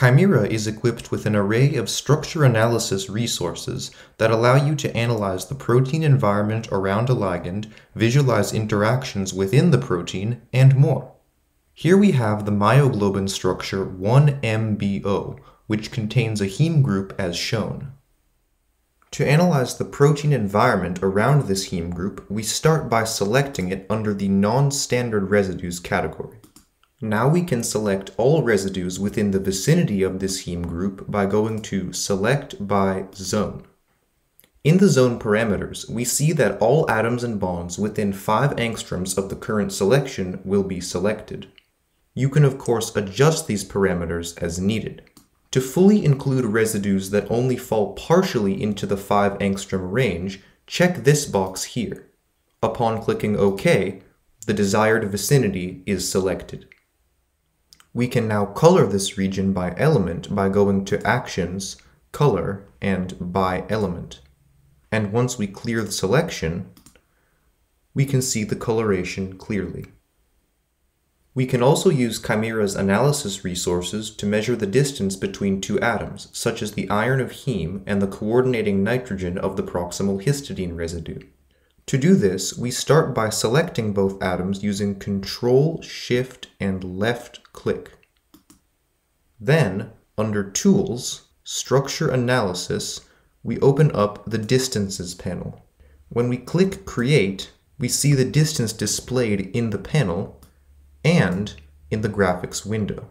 Chimera is equipped with an array of structure analysis resources that allow you to analyze the protein environment around a ligand, visualize interactions within the protein, and more. Here we have the myoglobin structure 1MBO, which contains a heme group as shown. To analyze the protein environment around this heme group, we start by selecting it under the non-standard residues category. Now we can select all residues within the vicinity of this heme group by going to Select by Zone. In the zone parameters, we see that all atoms and bonds within 5 angstroms of the current selection will be selected. You can of course adjust these parameters as needed. To fully include residues that only fall partially into the 5 angstrom range, check this box here. Upon clicking OK, the desired vicinity is selected. We can now color this region by element by going to Actions, Color, and By Element. And once we clear the selection, we can see the coloration clearly. We can also use Chimera's analysis resources to measure the distance between two atoms, such as the iron of heme and the coordinating nitrogen of the proximal histidine residue. To do this, we start by selecting both atoms using Ctrl, Shift, and left click. Then, under Tools, Structure Analysis, we open up the Distances panel. When we click Create, we see the distance displayed in the panel and in the graphics window.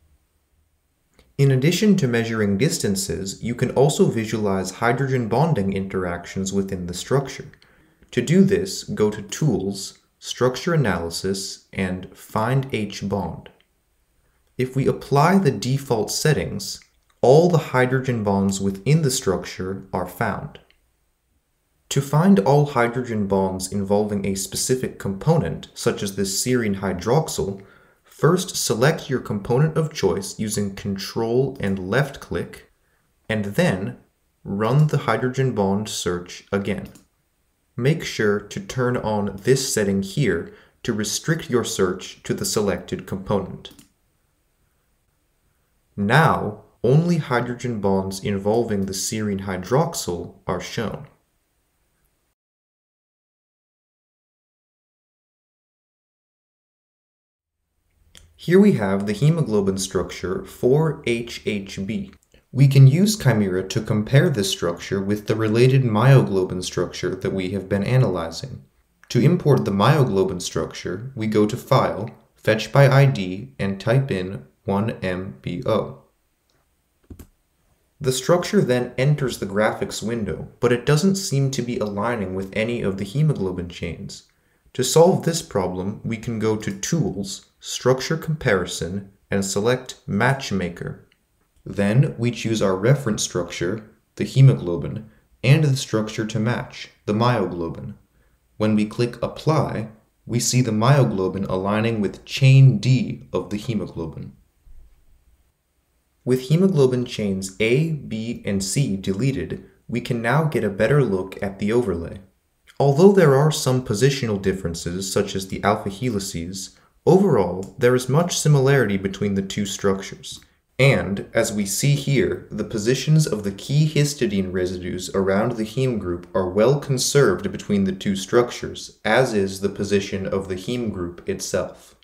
In addition to measuring distances, you can also visualize hydrogen bonding interactions within the structure. To do this, go to Tools, Structure Analysis, and Find H bond. If we apply the default settings, all the hydrogen bonds within the structure are found. To find all hydrogen bonds involving a specific component, such as this serine hydroxyl, first select your component of choice using Ctrl and left click, and then run the hydrogen bond search again. Make sure to turn on this setting here to restrict your search to the selected component. Now, only hydrogen bonds involving the serine hydroxyl are shown. Here we have the hemoglobin structure 4HHB. We can use Chimera to compare this structure with the related myoglobin structure that we have been analyzing. To import the myoglobin structure, we go to File, Fetch by ID, and type in 1MBO. The structure then enters the graphics window, but it doesn't seem to be aligning with any of the hemoglobin chains. To solve this problem, we can go to Tools, Structure Comparison, and select Matchmaker. Then we choose our reference structure, the hemoglobin, and the structure to match, the myoglobin. When we click Apply, we see the myoglobin aligning with chain D of the hemoglobin. With hemoglobin chains A, B, and C deleted, we can now get a better look at the overlay. Although there are some positional differences, such as the alpha helices, overall there is much similarity between the two structures. And, as we see here, the positions of the key histidine residues around the heme group are well conserved between the two structures, as is the position of the heme group itself.